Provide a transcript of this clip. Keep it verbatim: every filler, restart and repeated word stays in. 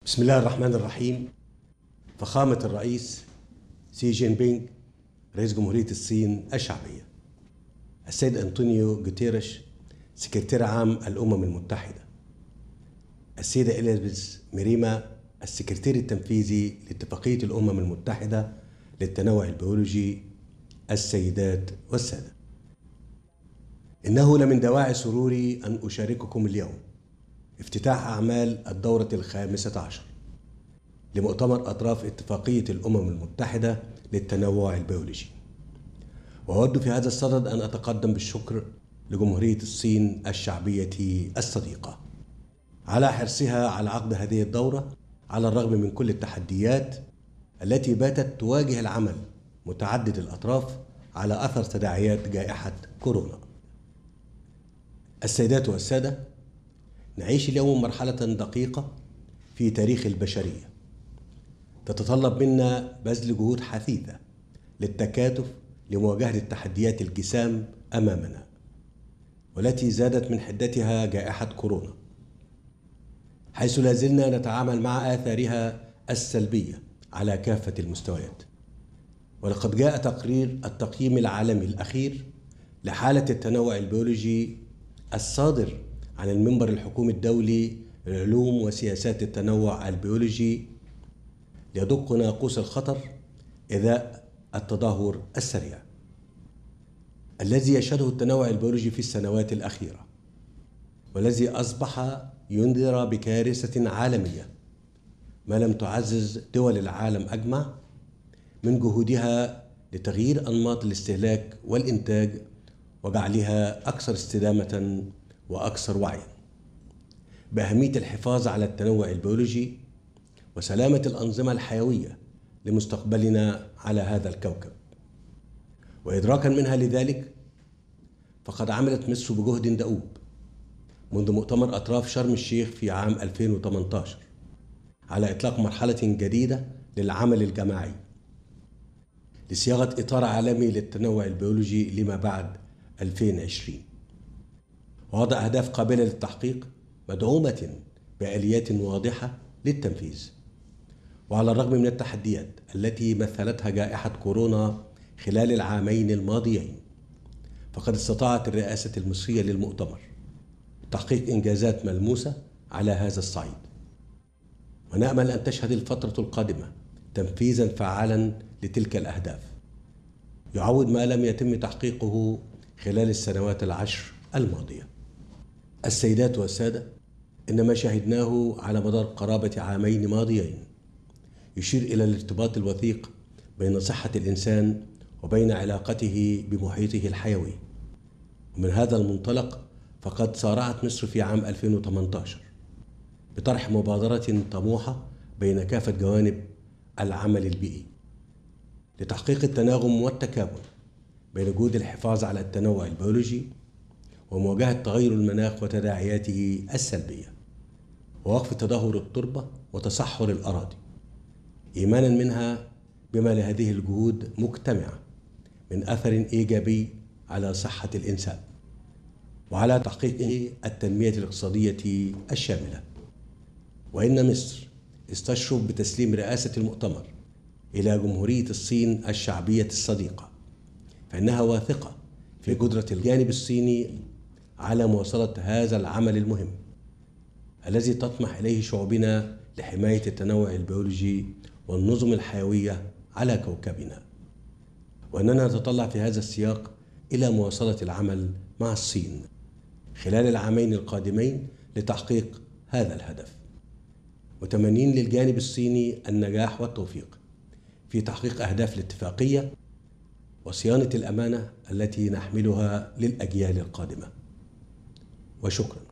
بسم الله الرحمن الرحيم. فخامة الرئيس سي جين بينغ رئيس جمهورية الصين الشعبية، السيد أنطونيو جوتيريش سكرتير عام الأمم المتحدة، السيدة إليزابيث ميريما السكرتير التنفيذي لاتفاقية الأمم المتحدة للتنوع البيولوجي، السيدات والسادة، إنه لمن دواعي سروري أن أشارككم اليوم افتتاح أعمال الدورة الخامسة عشر لمؤتمر أطراف اتفاقية الأمم المتحدة للتنوع البيولوجي. وأود في هذا الصدد أن أتقدم بالشكر لجمهورية الصين الشعبية الصديقة على حرصها على عقد هذه الدورة على الرغم من كل التحديات التي باتت تواجه العمل متعدد الأطراف على أثر تداعيات جائحة كورونا. السيدات والسادة، نعيش اليوم مرحلة دقيقة في تاريخ البشرية تتطلب منا بذل جهود حثيثة للتكاتف لمواجهة التحديات الجسام أمامنا، والتي زادت من حدتها جائحة كورونا، حيث لا زلنا نتعامل مع آثارها السلبية على كافة المستويات. ولقد جاء تقرير التقييم العالمي الأخير لحالة التنوع البيولوجي الصادر عن المنبر الحكومي الدولي للعلوم وسياسات التنوع البيولوجي ليدق ناقوس الخطر إزاء التدهور السريع الذي يشهده التنوع البيولوجي في السنوات الأخيرة، والذي أصبح ينذر بكارثة عالمية ما لم تعزز دول العالم أجمع من جهودها لتغيير أنماط الاستهلاك والإنتاج وجعلها أكثر استدامة وأكثر وعيا بأهمية الحفاظ على التنوع البيولوجي وسلامة الأنظمة الحيوية لمستقبلنا على هذا الكوكب. وإدراكا منها لذلك، فقد عملت مصر بجهد دؤوب منذ مؤتمر أطراف شرم الشيخ في عام ألفين وثمانية عشر على إطلاق مرحلة جديدة للعمل الجماعي لصياغة إطار عالمي للتنوع البيولوجي لما بعد ألفين وعشرين، ووضع أهداف قابلة للتحقيق مدعومة بآليات واضحة للتنفيذ. وعلى الرغم من التحديات التي مثلتها جائحة كورونا خلال العامين الماضيين، فقد استطاعت الرئاسة المصرية للمؤتمر تحقيق إنجازات ملموسة على هذا الصعيد، ونأمل أن تشهد الفترة القادمة تنفيذا فعالا لتلك الأهداف يعوض ما لم يتم تحقيقه خلال السنوات العشر الماضية. السيدات والسادة، إن ما شاهدناه على مدار قرابة عامين ماضيين يشير إلى الارتباط الوثيق بين صحة الإنسان وبين علاقته بمحيطه الحيوي. ومن هذا المنطلق فقد سارعت مصر في عام ألفين وثمانية عشر بطرح مبادرة طموحة بين كافة جوانب العمل البيئي لتحقيق التناغم والتكامل بين جهود الحفاظ على التنوع البيولوجي ومواجهة تغير المناخ وتداعياته السلبية، ووقف تدهور التربة وتصحر الأراضي، إيمانا منها بما لهذه الجهود مجتمعة من أثر إيجابي على صحة الإنسان وعلى تحقيق التنمية الاقتصادية الشاملة. وإن مصر استشرف بتسليم رئاسة المؤتمر إلى جمهورية الصين الشعبية الصديقة، فإنها واثقة في قدرة الجانب الصيني على مواصلة هذا العمل المهم الذي تطمح إليه شعوبنا لحماية التنوع البيولوجي والنظم الحيوية على كوكبنا، وأننا نتطلع في هذا السياق إلى مواصلة العمل مع الصين خلال العامين القادمين لتحقيق هذا الهدف، متمنين للجانب الصيني النجاح والتوفيق في تحقيق أهداف الاتفاقية وصيانة الأمانة التي نحملها للأجيال القادمة. وشكرا.